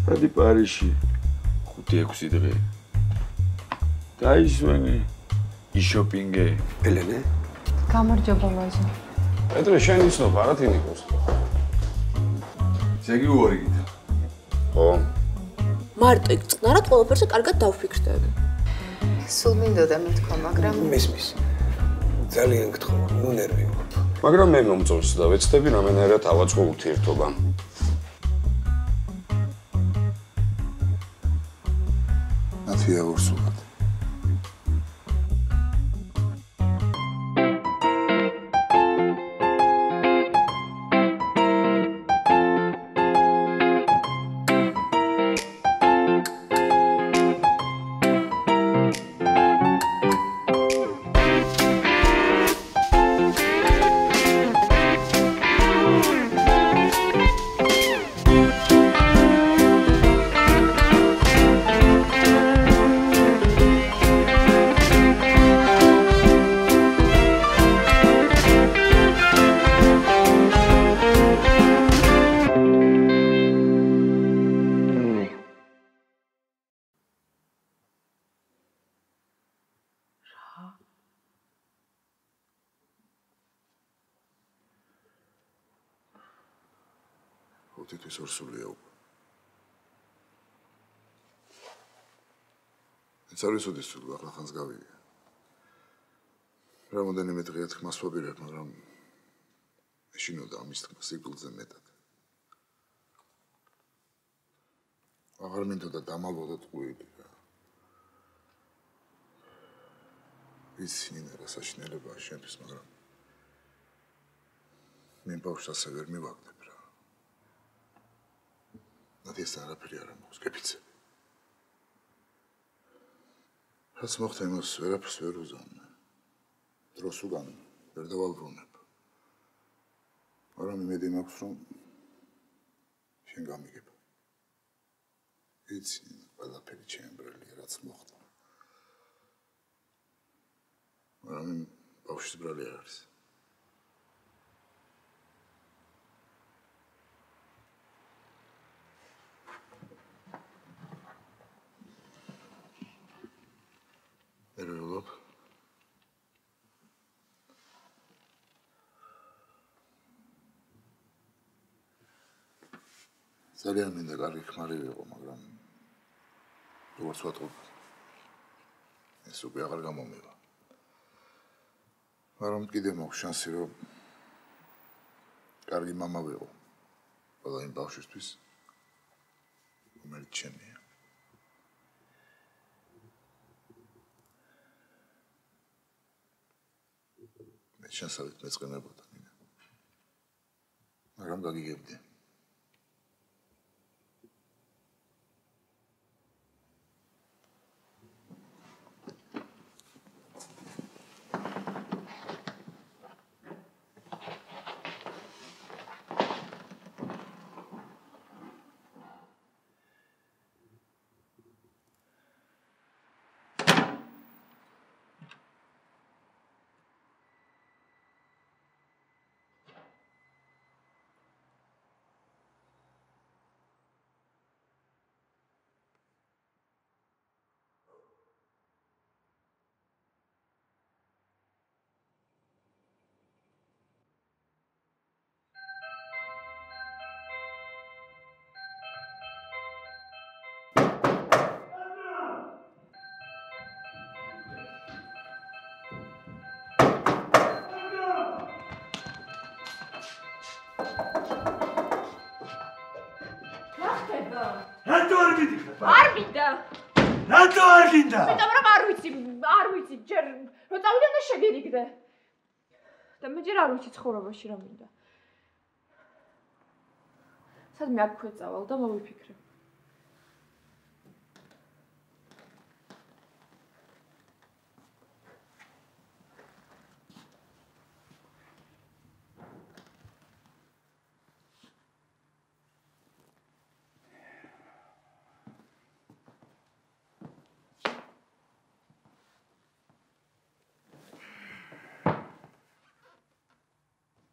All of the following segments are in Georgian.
დადი პარიზში 5-6 დღე. დაისვენე იშოპინგე. ელენე? გამარჯობა ვაჟი. პეტრე შენ იცნობ არა თინიკოს? ზეგი უორიგით. ხო. მარტო იქ წყნარად ყველაფერზე კარგად დავფიქრდები. სულ მინდოდა მეთქვა, მაგრამ მისმის. ძალიან გთხოვ, ნუ ნერვი ვქობ. მაგრამ მე მომწონს და ვეცდები რამენერად ავაწყო ურთიერთობა. ათია ურსულად. თითქოს ორსულია უკვე. ეს არის უდის თუ ახლა ხანს გავიგე. რამოდენიმე დღეა თქმას ვაპირებ, მაგრამ ეშინოდა ამის თქმა სიკვდილზე მეტად. აღარ მინდოდა დამალვოდა ტყუილი რა. ვიცი ნინა რა საშინელებაა შენთვის, მაგრამ მე ბავშვს ასე ვერ მივაგდებ რა. ნათიასთან არაფერი არ ამბობს, გეფიცები. რაც მოხდა იმას ვერაფერს ვერ უზამნე. დროს უგან ვერ დავალბრუნებ. მაგრამ იმედი მაქვს, რომ შენ გამიგებ. ვიცი, ყველაფერი ჩემბრელია, რაც მოხდა. მაგრამ ბავშვის ბრალი არ არის. ერევლობ. ძალიან მინდა კარგი ქმარი ვიყო, მაგრამ როგორც ვატყობ, ეს უკვე აღარ გამომივა. მაგრამ კიდევ მაქვს შანსი, რომ კარგი მამა ვიყო ყველა იმ ბავშვისთვის, რომელიც ჩემია. შანსავით მეწყენებოდა მინდა. მაგრამ გაგიგებდი. არ მინდა. რატო არ გინდა? იმიტომ რომ არ ვიცი, ჯერ რო წავიდე და შეგერიგდე. და მე ჯერ არ ვიცი ცხოვრებაში რა მინდა. სადმე აქვე წავალ და მოვიფიქრე.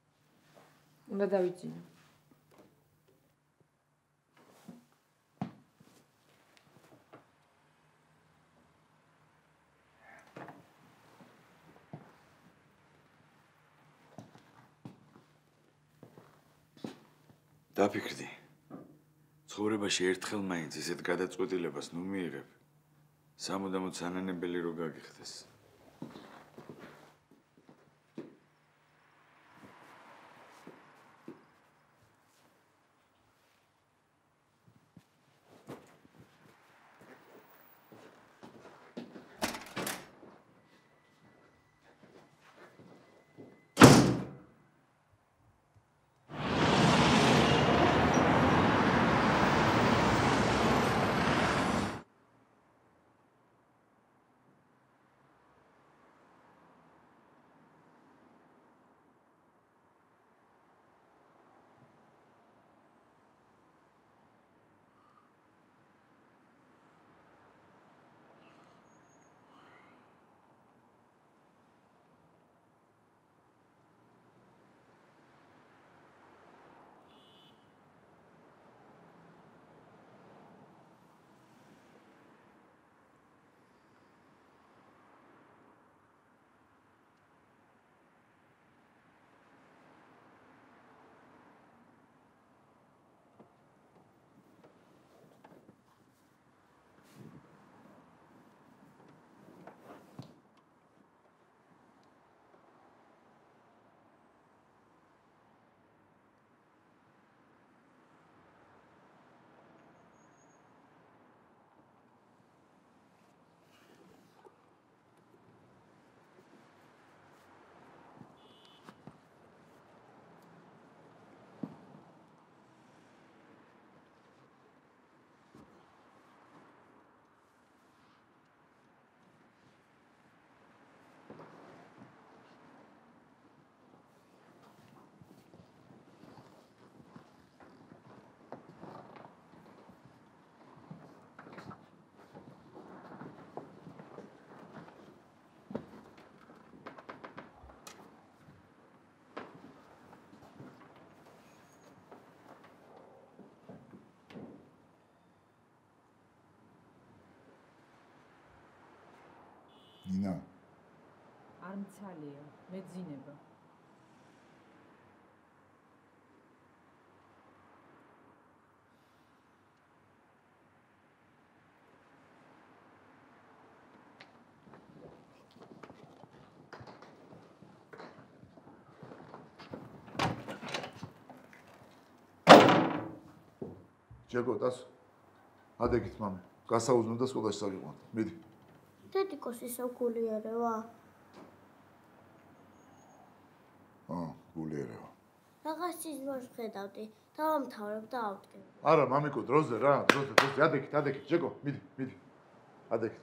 უნდა დავიძინო. დაფიქრდი. ცხოვრებაში ერთხელ მაინც ისეთ გადაწყვეტილებას ნუ მიიღებ. სამუდამოდ სანანებელი რო გაგიხდეს. ნინა არ მცალია, მეძინება. ჯეკოტას ადეგით მამე გასაუზნო და სკოლაში წავიყვანთ. მიდი. დედიკოს ისე გულიერევა? გულიერევა. რაღაც ის ვარ ხედავდი, დავამთავრებ და ავდგენ. არა, მამიკო, დროზე რა, დროზე, ადეგით, ჯეკო, მიდი. ადეგით.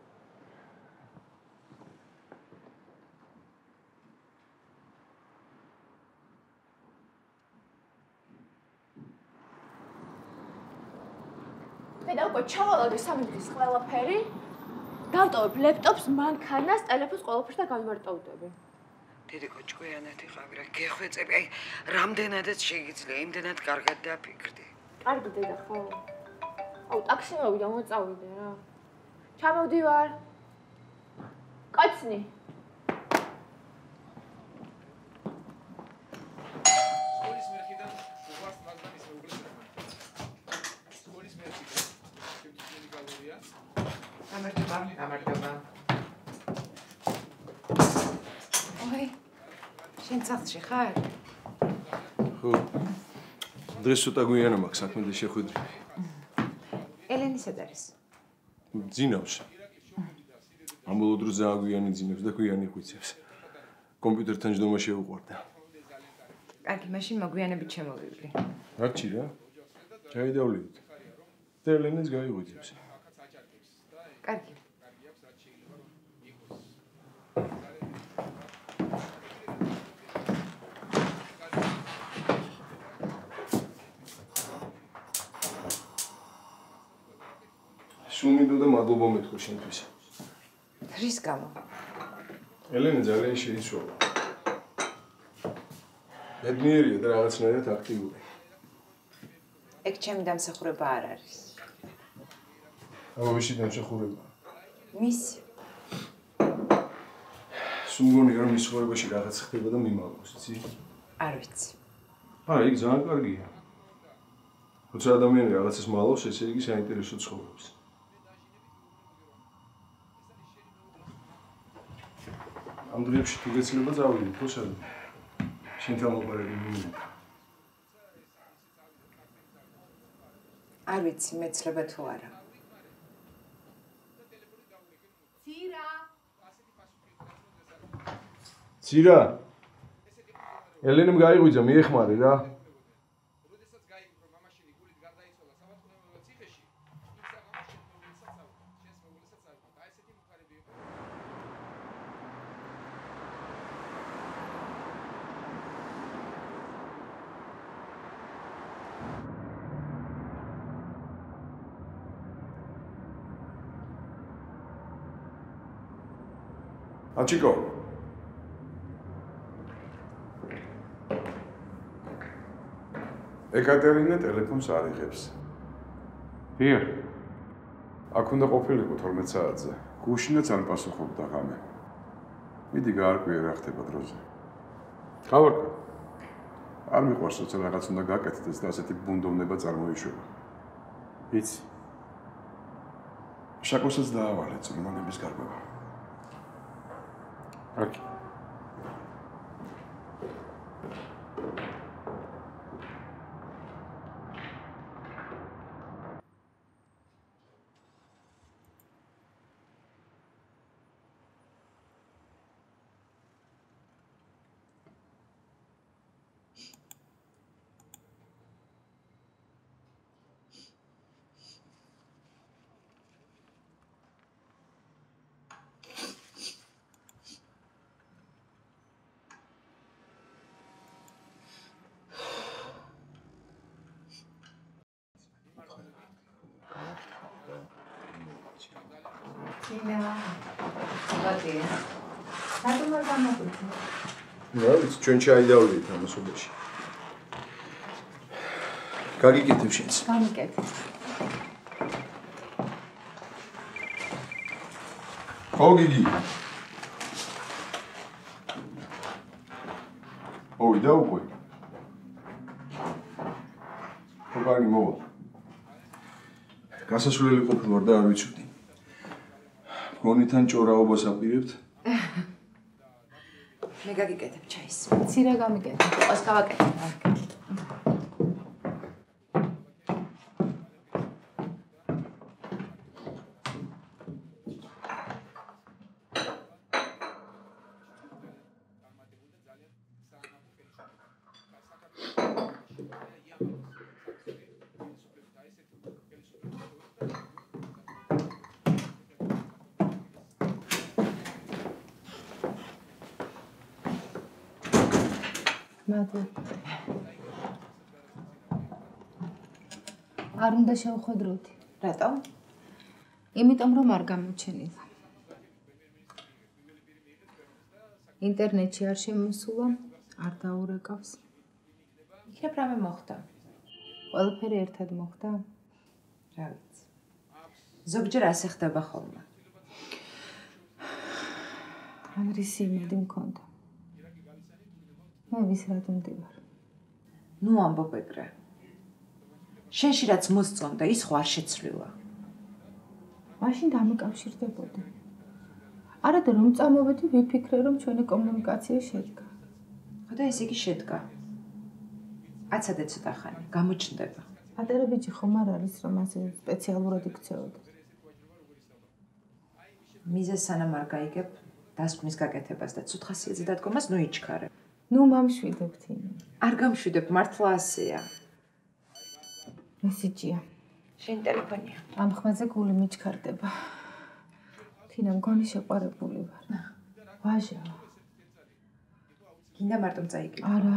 და უკვე ჩავალოდე 3 დღის ყველაფერი. დავტოვებ ლეპტოპს, მანქანას, ტელეფონს, ყველაფერს და გამარტოვდები. დედიკო ჭკვიანად იყავი რა, გეხვეწები, აი რამდენადაც შეიძლება, იმდენად კარგად დაფიქრდი. კარგი დედა ხო? აუ, ტაქსი მოვიდა, მოწავიდე რა. ჩამოვდივარ. კაცნი. სკოლის მერხიდან უყვარს მაგდანის მეუღლეს. სკოლის მერხიდან შემთხვევით გალერეა. გამარჯობა. ოი, შენ სახლში ხარ? ხო. დღეს ცოტა გვიანა მაქვს საქმე და შეხვედრები. ელენი სად არის? ძინავს. ამბოლო დროზე აგვიანი ძინავს და გვიანი ხვიცებს. კომპიუტერთან ჯდომა შეუყვარდა. კარგი, მაშინ მოგვიანებით შემოვივლი. არჩი რა. ჩაიდავლით. და ელენეს გაიღვიძებს. კარგი. სუმინდო და მადლობა მეთქო შენთვის. რის გამო? ელენე ძალიან შეიცვალა. ბედნიერია და რაღაცნაირად აქტიური. ეგ ჩემი დამსახურება არ არის. ამაში დამსახურება. მისი. სულ მგონია რომ მის ცხოვრებაში რაღაც ხდება და მიმალავს, იცი? არ ვიცი. არა, იქ ძალიან კარგია. როცა ადამიანი რაღაცას მალავს, ესე იგი საინტერესო ცხოვრობს. ამ დღეებში თუ გეცლება წავიდეთ, ხო სად? შენთან მოყარები მინდა. არ ვიცი, მეცლება თუ არა. ცირა. ელენემ გაიღვიძა, მიეხმარი რა. Achiko. ეკატერინე ტელეფონს არ იღებს. დიახ. აქ უნდა ყოფილიყო 12 საათზე. გუშინაც არ პასუხობდა ღამე. მიდი გაარკვიე რა ხდება დროზე. გავარკვე. არ მიყვარს როცა რაღაც უნდა გაკეთდეს და ასეთი ბუნდოვნება წარმოიშვება. იცი. შაკოსაც დაავალე წვრილმანების გარკვევა. Arki. რა ვიცი, ჩვენ ჩაიდავლით ამასობაში. გაგიკეთებ შენს. გამიკეთე. ხო გიგი. მოვიდა უკვე. ხო კარგი მოვა. გასასვლელი ყოფილვარ და არ ვიცოდი. გონითან ჭორაობას აპირებთ? მე გაგიკეთებ ჩაის. ცირა გამიკეთე. ყოს გავაკეთე. არ უნდა შევხვედროთი. რატომ? იმიტომ რომ არ გამოჩენილა. ინტერნეტში არ შემოსულა, არ დაურეკავს. იქნებ რამე მოხდა. ყველაფერი ერთად მოხდა? რა ვიცი. ზოგჯერ ასე ხდება ხოლმე. ამრის იმედი მქონდა. მე ვისრად მდივარ. ნუ ამბობ ეგრე. შენში რაც მოსწონდა, ის ხო არ შეცვლილა. მაშინ დამიკავშირდებოდი. არადა რომ წამოვედი, ვიფიქრე რომ ჩვენი კომუნიკაცია შედგა. ხო და ესე იგი შედგა. აცადე ცოტა ხანი, გამოჩნდება. პატარა ბიჭი ხომ არ არის რომ ასე სპეციალურად იქცეოდა. მიზეს სანამ არ გაიგებ დასკვნის გაკეთებას და ცუთ ხასიათზე დადგომას ნუ იჩქარე. ნუ მომშვიდებ თინი. არ გამშვიდებ, მართლა ასეა. მესიჯია. შენ ტელეფონია. ამ ხმაზე გული მიჩქარდება. თინა მგონი შეყარებული ვარ. ვაჟა. გინდა მარტო წაიგებ. არა.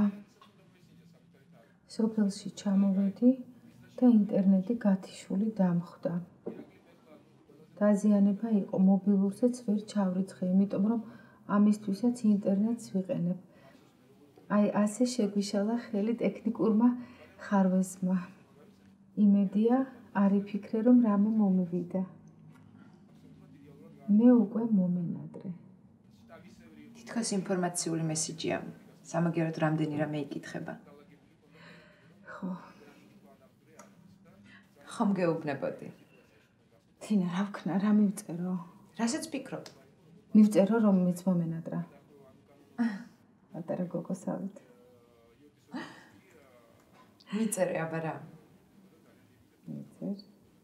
სოფელში ჩამოვედი და ინტერნეტი გათიშული დამხვდა. დაზიანება იყო, მობილურსაც ვერ ჩავრიცხე, იმიტომ რომ ამისთვისაც ინტერნეტს ვიყენებ. აი ასე შეგვიშალა ხელი ტექნიკურმა ხარვეზმა. იმედია, არ იფიქრე რომ რამე მომივიდა. მე უკვე მომენადრე. თითქოს ინფორმაციული მესიჯია. სამაგიეროდ რამდენი რამე იკითხება. ხო. ხომ გეუბნებოდი? თინა, რა ვქნა, რა მივწერო? რასაც ფიქრობ? მივწერო, რომ მეც მომენადრა. პატარა გოგოსავით. მიწერე, აბა რა? მიწერ.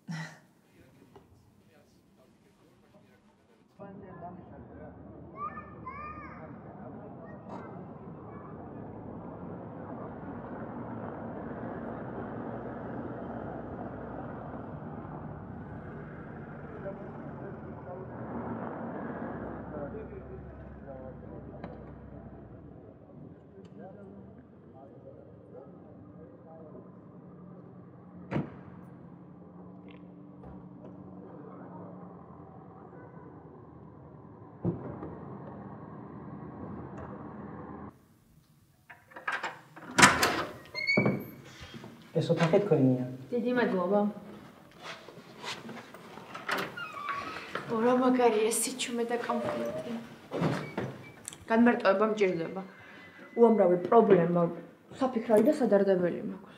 ეს ოთახი თქვენია. დიდი მადლობა. რა მაგარია სიჩუმე და კომფორტი. განმარტოება მჭირდება. უამრავი პრობლემა, საფიქრალი და სადარდებელი მაქვს.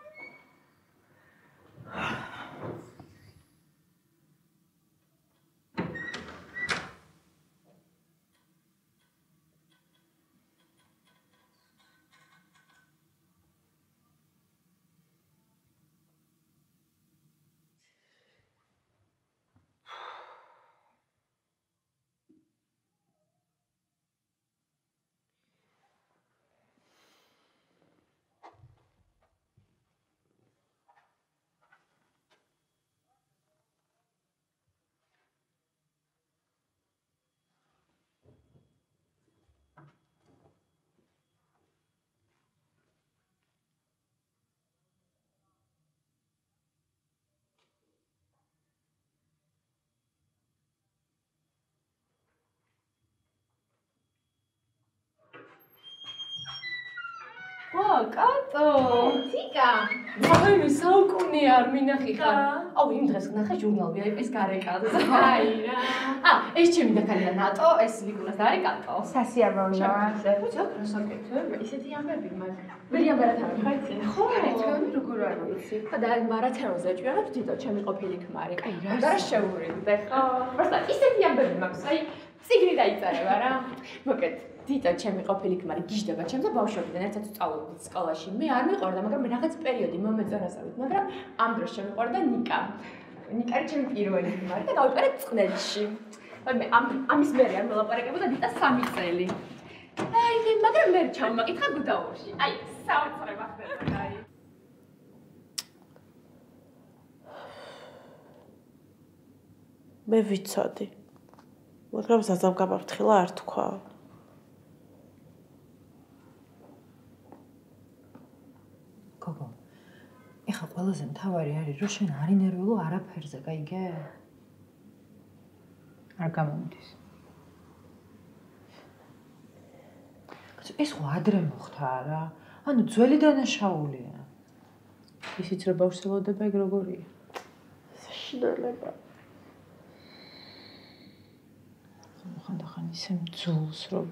კატო! თიკა! ვაიმე, საუკუნე არ მინახი ხარ. აუ, იმ დღეს ვნახე ჟურნალ VIP-ის გარეკანზე. აი რა. ეს ჩემი დაქალია ნატო, ეს ლიკუნას და არის კატო. სასიამოვნოა. რა საკეთებ? ისეთი ამბები მაგ. ვერი ამბარათარო ხარ? ხო, თქვენი როგორ არ ვიცი. და მარათონზე ჭირავს დიდო ჩემი ყოფილი ქმარი. აი რა. და შეურიდე ხო? პროსტა ისეთი ამბები მაქვს, აი ციგნი დაიწერება რა. მოკეთ დიტა ჩემი ყოფილი ქმარი გიждდება ჩემზე ბავშვობიდან ერთად ვსწავლობდით სკოლაში. მე არ მიყვარდა, მაგრამ მე რაღაც პერიოდი მომეწონასავით, მაგრამ ამ დროს შემიყვარდა ნიკა. ნიკა არის ჩემი პირველი ქმარი და გავიყარე წყნეთში. მე ამის მერე არ მოლაპარაკებოდა დიტა 3 წელი. აი, მაგრამ მე ჩავმაკითხა გუდაურში. აი, საოცრება ხდება, აი. მე ვიცოდი. მაგრამ ზაზამ გამაფრთხილა არ თქვა. გოგო, ეხლა ყველაზე მთავარი არის, რომ შენ არ ინერვიულო არაფერზე, გაიგე? არ გამომდის. ეს ხო ადრე მოხდა რა. ანუ ძველი დანაშაულია. ისიც რომ ბავშვს ელოდება ეგ როგორია? შინელება. ხანდახან ისე მძულს რომ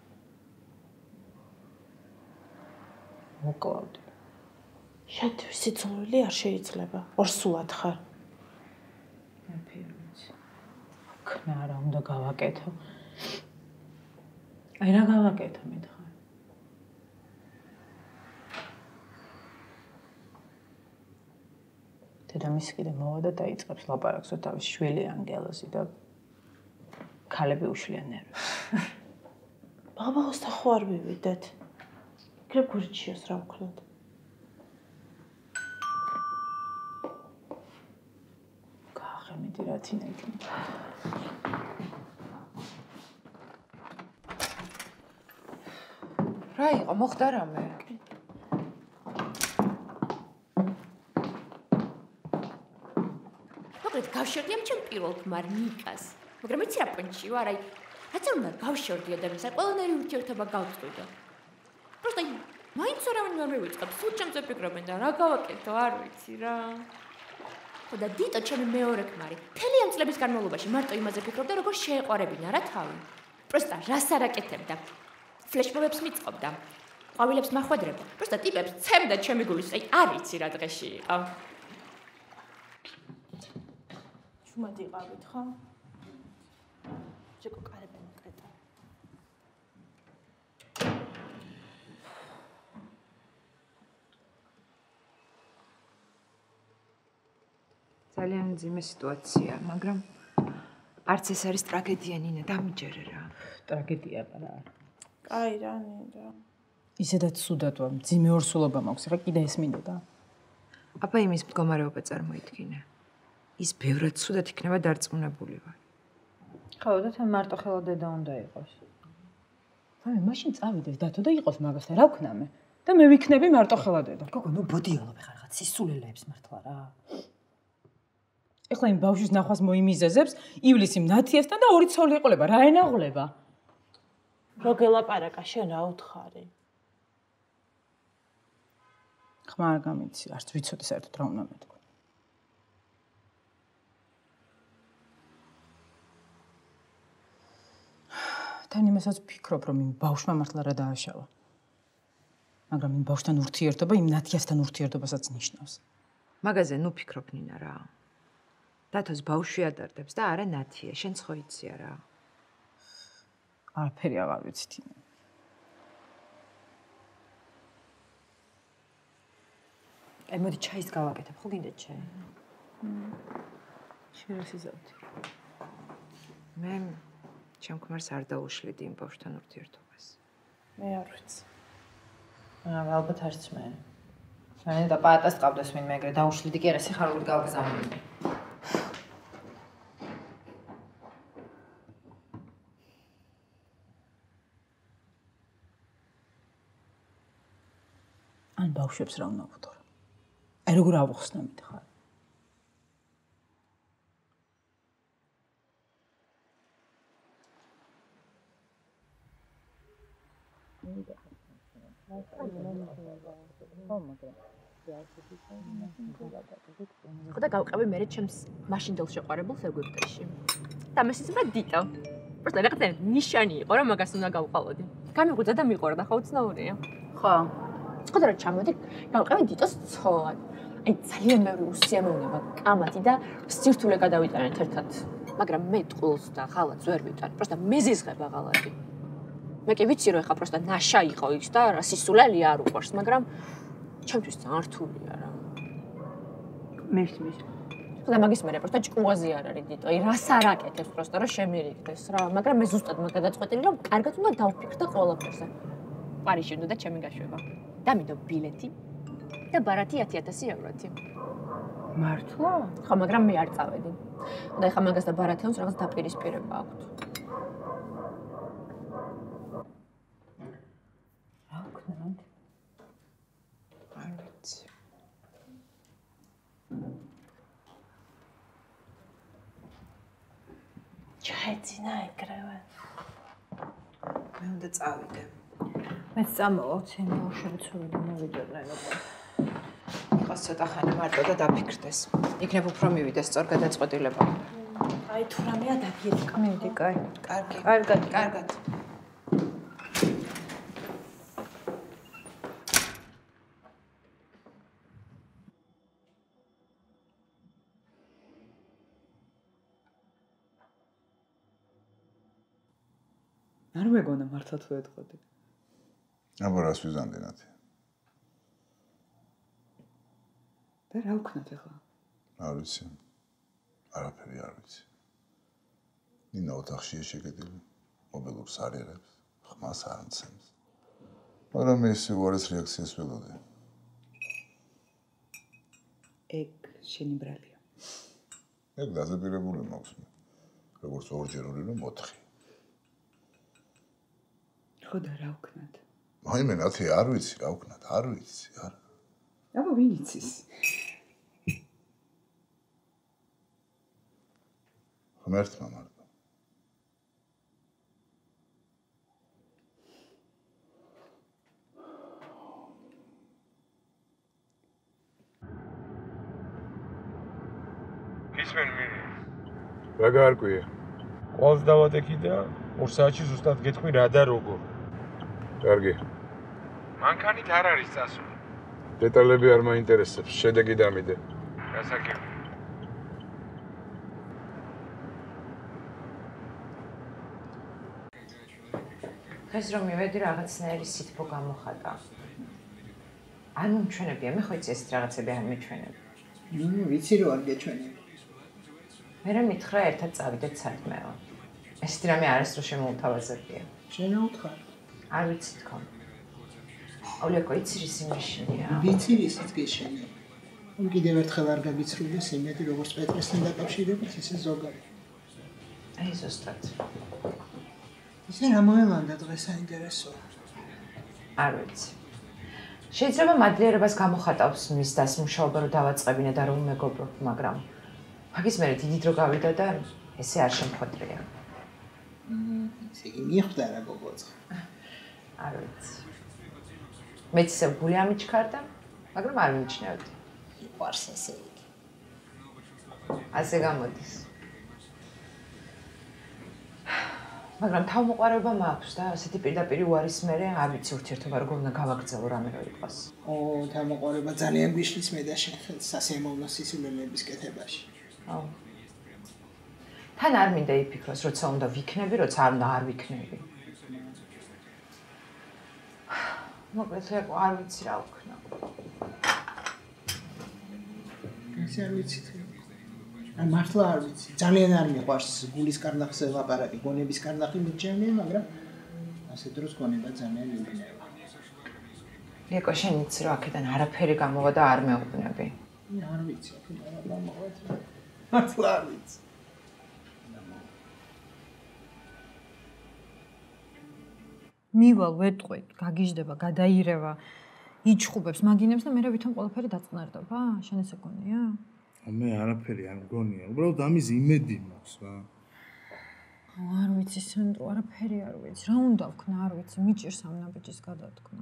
მოკლავდი. შენ სიცოცხლე არ შეიძლება. ორსულად ხარ. მე ფირმიცი. ქნა რა უნდა გავაკეთო? აი რა გავაკეთო მითხარ? დედამისი კიდე მოვა და დაიწყებს ლაპარაკს თავის შვილი ანგელოზი და ქალები უშლიან ნერვებს. ბაბაოს და ხო არ მივიდეთ. იქნებ გურჩიოს რა ვქნათ. გაახემედი რა თინა იქნება. რა იყო, მოხდა რამე? მოკლედ გავშორდი ამ ჩემ პირველ ქმარ ნიკას. მაგრამ იცი რა პონჩი ვარ, აი რაც უნდა გავშორდი ადამიანს, ყველანაირი ურთიერთობა გავწყვიტო. პროსტა მაინც არავინ არ მივიწყებს, სულ ჩემზე ფიქრობენ და რა გავაკეთო, არ ვიცი რა. ხო და დიტო ჩემი მეორე ქმარი, მთელი ამ წლების განმავლობაში მარტო იმაზე ფიქრობდა, როგორ შეეყვარებინა რა თავი. პროსტა რას არაკეთებდა. ფლეშმობებს მიწყობდა. ყვავილებს მახვედრებდა. პროსტა ტიპებს ცემდა ჩემი გულის, აი არ იცი რა დღეში იყო. შუმად იყავით, ხო? ჯეკო კარები მოკრეტა. ძალიან მძიმე სიტუაცია, მაგრამ არც ეს არის ტრაგედია, ნინა, დამიჯერე რა. ტრაგედია არა. კაი რა, ნინა. ისედაც სუდად ვარ, მძიმე ორსულობა მაქვს, ხა კიდე ეს მინდოდა. აბა იმის მდგომარეობა წარმოიდგინე. ის ბევრად სუდად იქნება დარწმუნებული ვარ. ხო, და თან მარტო ხელა დედა უნდა იყოს. ვაი, მაშინ წავიდეს დათო და იყოს მაგასთან, რა ვქნა მე? და მე ვიქნები მარტო ხელა დედა. გოგო, ნუ ბოდიოლობ ხარ რაღაც სისულელეებს მართლა რა. ეხლა იმ ბავშვის ნახვას მოიმიზეზებს, ივლისი ნათიასთან და ორი ცოლი ეყოლება, რა ენაღლება? რო გელაპარაკა შენ რა უთხარი? ხმა არ გამიცი, არც ვიცოდი საერთოდ რა უნდა მეთქვა. თან იმასაც ვფიქრობ, რომ იმ ბავშვმა მართლა რა დააშალა. მაგრამ იმ ბავშვთან ურთიერთობა იმ ნათიასთან ურთიერთობასაც ნიშნავს. მაგაზე ნუ ფიქრობ ნინა რა. დათოს ბავშვი ადარდებს და არა ნათია, შენც ხო იცი არა. არაფერი აღარ ვიცით. აი მოდი ჩაის გავაკეთებ, ხო გინდა ჩაი? შერასიზავთ. მე ჩემ ქმარს არ დაუშლიდი იმ ბავშვთან ურთიერთობას. მე არ ვიცი. ალბათ არც მე. მანე და პაატას ყავდეს ვინმე ეგრე დაუშლიდი კი არა, სიხარული გავგზავნილი. ან ბავშვებს რა უნდა ვუთქო? აი როგორ ავხსნებით ხარ? ხოდა გავყევი მე ჩემს მაშინდელ შეყვარებულს ეგვიპტეში. და მას იცოდა დიტო. პროსტა რაღაცა ნიშანი იყო, რომ მაგას უნდა გავყავოდი. გამიღვიძა და მიყურდა, ხო უცნაურია? ხო. ხოდა რა ჩამოდი, გავყევი დიტოს ცოლად. აი ძალიან მეორე უსიამოვნება, კამათი და სირთულე გადავიტანეთ ერთად. მაგრამ მე ტყულს და ღალატს ვერ ვიტან. პროსტა მეზიზღება ღალატი. მე კი ვიცი რომ ეხა პროსტა ნაშა იყო ის და რა სისულელი არ უყვარს, მაგრამ ჩემთვის ძალიან რთულია რა. მესმის. და მაგის მერე პროსტა ჭკუაზე არ არის დიტო. აი რას არ აკეთებს პროსტა რომ შემირიგდეს რა, მაგრამ მე ზუსტად მაგ გადაწყვეტილი რომ კარგად უნდა დავფიქრდე ყველაფერზე. პარიზში უნდა და ჩემი გაშვება. დამიდო ბილეთი და ბარათი 10,000 ევროთი. მართლა? ხო, მაგრამ მე არ წავედი. და ეხა მაგას და ბარათეონს რაღაც დაპირისპირება აქვთ. რა ვქნათ? არ ვიცი. ჩაეცინა ეგრევე. მე უნდა წავიდე. მეც წამოვავთ, იმ ბავშვები ცურვილი მოვიდნენ უკვე. იყოს ცოტა ხანი მარტო და დაფიქრდეს. იქნებ უფრო მივიდეს სწორ გადაწყვეტილება. აი თუ რამეა დაგიედი, მივიდი, კაი. კარგი. კარგად, კარგად. არ მეგონა მართლა თუ ეთყოდი. აბა რას ვიზამდი ნათი? და რა ვქნათ ახლა? არ ვიცი. არაფერი არ ვიცი. ნინა ოთახშია შეგედილი, მობილურს არ იღებს, ხმას არ მცემს. მაგრამ მე სიგურის რეაქციას ველოდი. ეგ შენი ბრალია. ეგ დაზებირებული მაქვს მე. როგორც ორჯერული რომ 4. ხო და რა ვქნათ? აი მე ნათი არ ვიცი რა ვქნათ, არ ვიცი, არ. აბა ვინ იცის? ღმერთმა მარტო. გისმენ მერი. რა გაარკვია? ყოლს დავატეხი და 2 საათში ზუსტად გეტყვი რა და როგორ. კარგი. მანქანით არ არის წასული. დეტალები არ მაინტერესებს, შედეგი დამიდე. გასაგები. დღეს რომ მივედი რაღაცნაირი სითბო გამოხატა. არ მომჩვენებია, მე ხო იცი ეს რაღაცები არ მეჩვენებ. ვიცი რომ არ გეჩვენებ. მე მითხრა ერთად წავიდეთ საქმეო. ესეთი რამე არასდროს შემოუთავაზებია. შენ აუთხარ. არ ვიცი თქო. ოლეკო იცი რის იმაშინია. ვიცი რისიც გეშენია. კიდევ ერთხელ არ გაგიცრულეს იმედი როგორც პეტრესთან დაკავშირებით ისე ზოგადად. აი ზუსტად. ისე რა მოელანდა დღეს საინტერესოა. არ ვიცი. შეიძლება მადლიერებას გამოხატავს მის დასმუშაობა რომ დავაწყებინე და რომ მეგობრობ, მაგრამ მაგის მერე დიდი დრო გავიდა და ესე არ შემხვედრია. ესე იგი მიხვდა რა გოგოც. არ ვიცი. მეც ისე გული ამიჩქარდა, მაგრამ არ მიჩნევდი. იყვარს ესე იგი. ასე გამოდის. მაგრამ თავმოყარება მაქვს და ასეთი პირდაპირ უარის მერე არ ვიცი ურთიერთობა როგორ უნდა გავაგრძელო რამე რო იყოს. თავმოყარება ძალიან გვიშლის მე და შენ ხელს სასიამოვნო სისულელეების კეთებაში. თან არ მინდა იფიქროს, როცა უნდა ვიქნები, როცა არ უნდა არ ვიქნები. მოკლედ არ ვიცი რა ვქნა. ესე არ ვიცი. ან მართლა არ ვიცი. ძალიან არ მიყვარს გულის კარნახზე ლაპარაკი, გონების კარნახი მიჩემია, მაგრამ ასე დროს გონება ძალიან მიგვნება. ეკო შენ იცი რომ აქედან არაფერი გამოვა და არ მეუბნები. არ ვიცი, აქედან არ გამოვა. მართლა არ ვიცი. მივალ ვეტყვით, გაგიჟდება, გადაირევა, იჩხუბებს მაგინებს და მე ვითომ ყველაფერი დაწყნარდება? შენ ესე გონია? მე არაფერი არ მგონია. უბრალოდ ამის იმედი მაქვს რა. არ ვიცი, სანდრო, არაფერი არ ვიცი. რა უნდა ვქნა, არ ვიცი, მიჭირს ამ ნაბიჯის გადადგმა.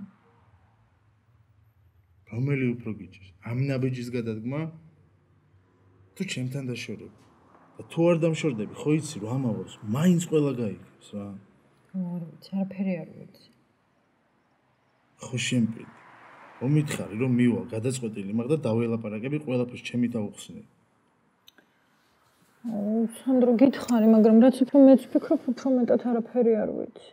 რომელი უფრო გიჭირს? ამ ნაბიჯის გადადგმა? თუ ჩემთან დაშორები. და თუ არ დამშორდები, ხო იცი რომ ამავოს მაინც ყველა გაიგებს რა. არ ვიცი, არაფერი არ ვიცი. ხო შემპირდი. მომითხარი რომ მივალ გადაწყვეტილი მაგ და დაველაპარაკები ყველაფერს ჩემი დაუხსნე. სანდრო, გითხარი, მაგრამ რაც უფრო მეც ვფიქრობ, უფრო მეტად არაფერი არ ვიცი.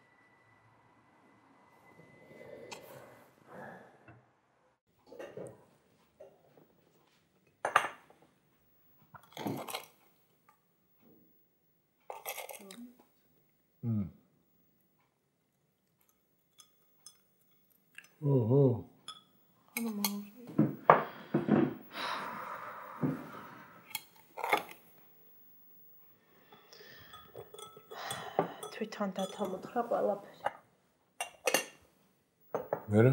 ოჰო. თვითონ დათამოთხრა ყველაფერი. მერე?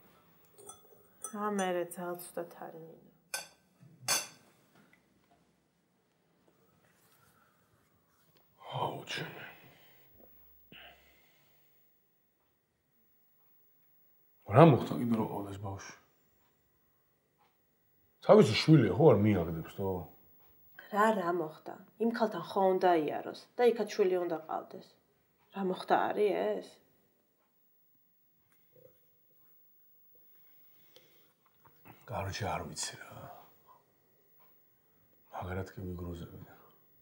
მერე ძალცუდად არის მინდა. აუჩენე. რა მოხდა კიდე რომ ყავდეს ბავშვი? თავისი შვილია ხო არ მიაგდებს თო? რა მოხდა? იმ ქალთან ხო უნდა იაროს და იქაც შვილი უნდა ყავდეს. რა მოხდა არის ეს? კაროჩე არ ვიცი რა. მაგარად კი ვიგრუზებინე.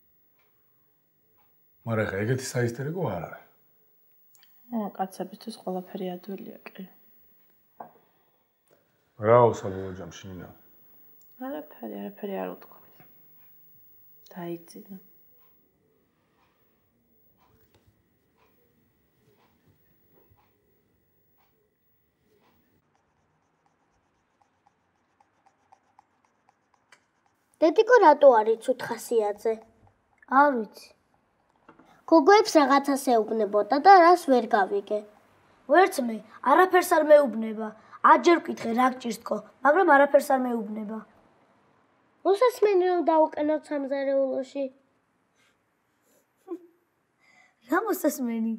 მაგრამ ხა ეგეთი საისტერიკო არ არის. კაცებისთვის ყველაფერი ადვილია კი. რაო საბოლოო ჯამში მინდა? არაფერი არ უთქვა. დაიძინა. დედიკო რატო არის უთხასიაძე? არ ვიცი. გოგოებს რაღაცას ეუბნებოდა და რას ვერ გავიგე. ვერც მე, არაფერს არ მეუბნება. აჯერ ვკითხე რა გჭირს თქო, მაგრამ არაფერს არ მეუბნება. მოსასმენი რომ დავუყენოთ სამზარეულოში. რა მოსასმენი?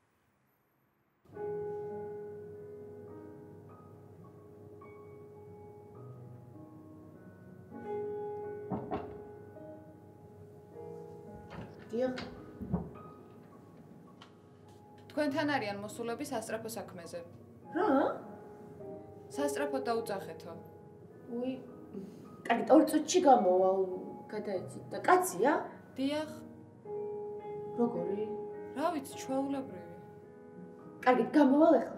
თქვენთან არიან მოსულები სასწრაფო საქმეზე. რა? სასწრაფო დაუძახეთო. უი, კარგი, 2 წუთში გამოვალ, გადაეცით და კაცია? დიახ. როგორი? რა ვიცი, ჩვეულებრივი. კარგი, გამოვალ ახლა.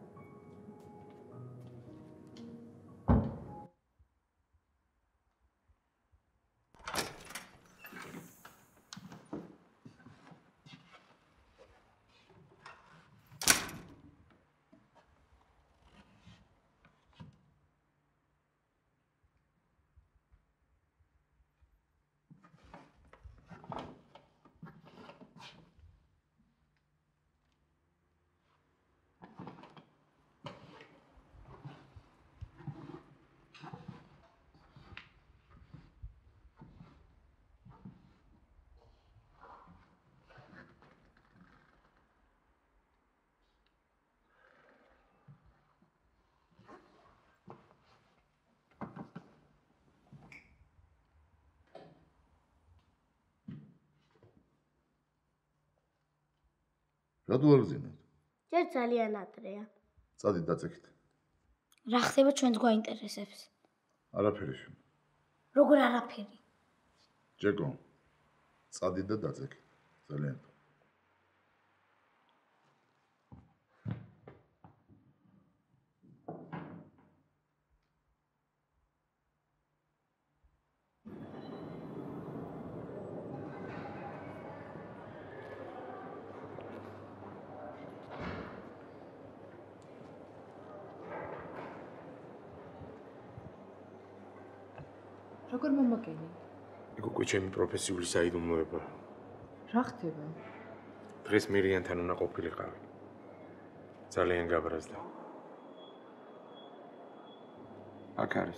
რატო არ გძინოთ? ჯერ ძალიან ადრეა. წადით დაწექით. რა ხდება ჩვენს გვაინტერესებს? არაფერი შენ. როგორ არაფერი? ჯეკო, წადით და დაწექით. ძალიან. როგორ მომაკენი? იქ უკვე ჩემი პროფესიული საიდუმლოება. რა ხდება? დღეს მირიანთან უნდა ყოფილიყავი. ძალიან გაბრაზდა. აქ არის.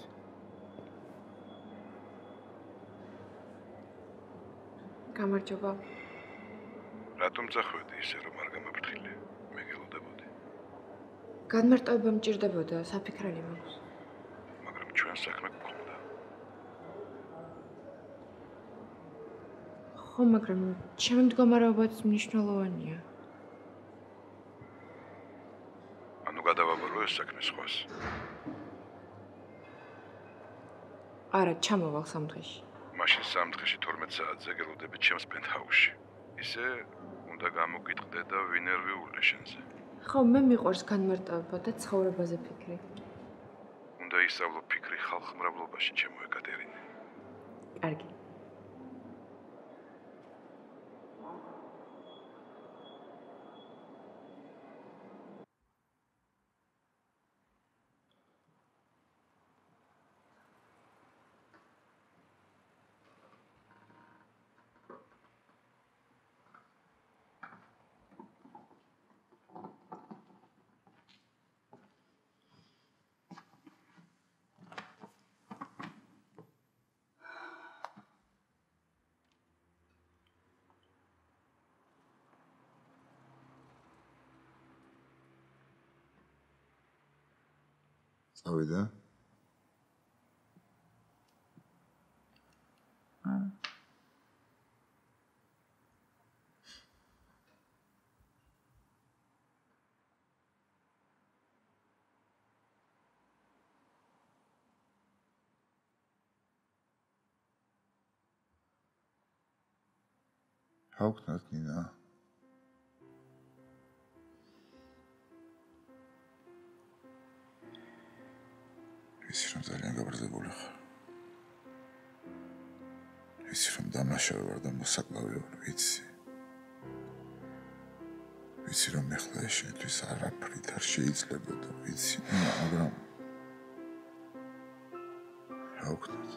გამარჯობა. რატომ წახვედი ისე რომ არ გამაფრთხილე? მე გელოდებოდი. განმარტოება მჭირდებოდა, საფიქრალი მაქვს. მაგრამ ჩვენ საქმე გქონდა. ხო, მაგრამ ჩემი მდგომარეობაც მნიშვნელოვანია. ანუ გადავაბარო ეს საქმე სხვას. არა, ჩამოვალ სამდღეში. მაშინ სამდღეში 12 საათზე გელოდებით ჩემს პენტჰაუსში. ისე უნდა გამოგიტყდე და ვინერვიულე შენზე. ხო, მე მიყვარს განმარტოება და ცხოვრებაზე ფიქრი. უნდა ისწავლო ფიქრი ხალხმრავლობაში, ჩემო ეკატერინე. კარგი. წავიდა? How can I do that? ისი რომ ძალიან გაბრაზებული ხარ. ისი რომ დამნაშავე ვარ და მოსაკლავი ვარ, ვიცი. ვიცი რომ ეხლა ეს შენთვის არაფრით არ შეიძლება და ვიცი, მაგრამ რა ვქნათ?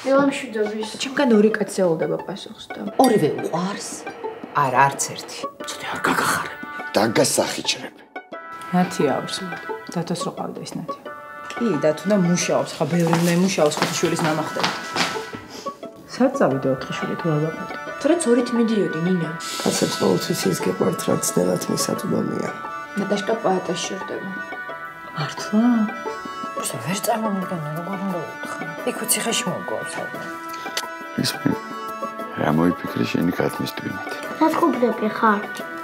ველამშვიდობის. ჩემგან ორი კაცი ეულდება პასუხს და ორივე უყვარს. არა, არც ერთი. ცოტა არ გაგახარე. დაგასახიჩრებ. ნათი აქვს. დათოს რო ყავდა ის ნათი. კი, დათო და მუშაობს, ხა ბევრი უნდა იმუშაოს ხუთშვილის მამა ხდება. სად წავიდე 4 შვილი თუ არ ვაყავდი? თორეც ორით მიდიოდი, ნინა. კაცებს ყოველთვის ის გეყვართ, რაც ძნელად მისაწვდომია. ნატაშკა პაატას შორდება. მართლა? უბრალოდ ვერ წარმომიდგენია, როგორ უნდა უთხრა. იქ უციხეში მოგყავს ალბათ. ისმი. რა მოიფიქრე შენი ქათმის ტვინით? რა თქობდები ხარ?